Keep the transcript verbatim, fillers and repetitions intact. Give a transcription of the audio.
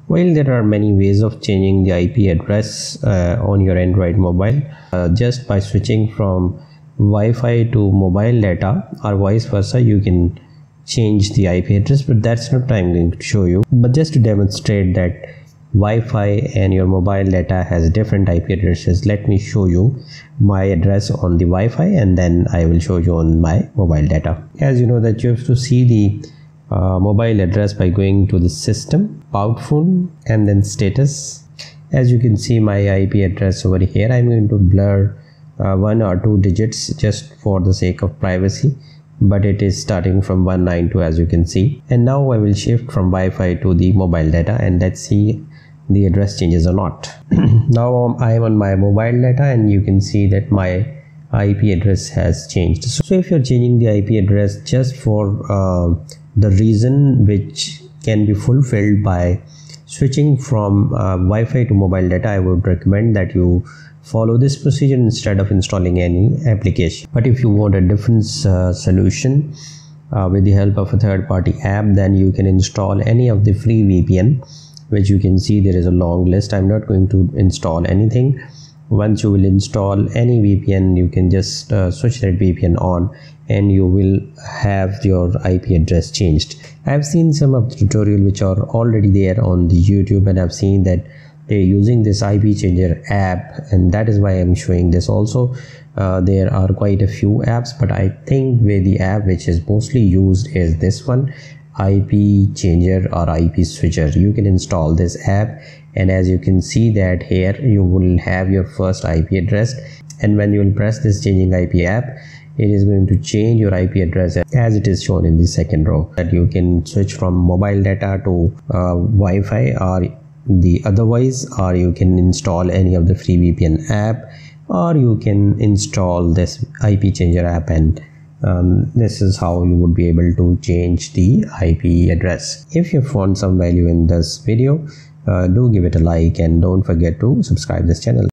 Well, there are many ways of changing the I P address uh, on your Android mobile uh, just by switching from Wi-Fi to mobile data or vice versa. You can change the I P address, but that's not what I'm going to show you. But just to demonstrate that Wi-Fi and your mobile data has different I P addresses, let me show you my address on the Wi-Fi and then I will show you on my mobile data. As you know that you have to see the uh, mobile address by going to the system, about phone, and then status. As you can see my I P address over here, I'm going to blur uh, one or two digits just for the sake of privacy, but it is starting from one ninety-two as you can see. And now I will shift from Wi-Fi to the mobile data and let's see the address changes or not. Now I am on my mobile data and you can see that my I P address has changed. So if you're changing the I P address just for uh, the reason which can be fulfilled by switching from uh, Wi-Fi to mobile data, I would recommend that you follow this procedure instead of installing any application. But if you want a different uh, solution uh, with the help of a third-party app, then you can install any of the free V P N, which you can see there is a long list. I'm not going to install anything. Once you will install any V P N, you can just uh, switch that V P N on and you will have your I P address changed. I've seen some of the tutorial which are already there on the YouTube, and I've seen that they're using this I P changer app, and that is why I'm showing this. Also uh, there are quite a few apps, but I think where the app which is mostly used is this one, I P changer or I P switcher. You can install this app, and as you can see that here you will have your first I P address, and when you will press this changing I P app, it is going to change your I P address as it is shown in the second row. That you can switch from mobile data to uh, Wi-Fi or the otherwise, or you can install any of the free V P N app, or you can install this I P changer app, and um, this is how you would be able to change the I P address. If you found some value in this video, uh, do give it a like and don't forget to subscribe this channel.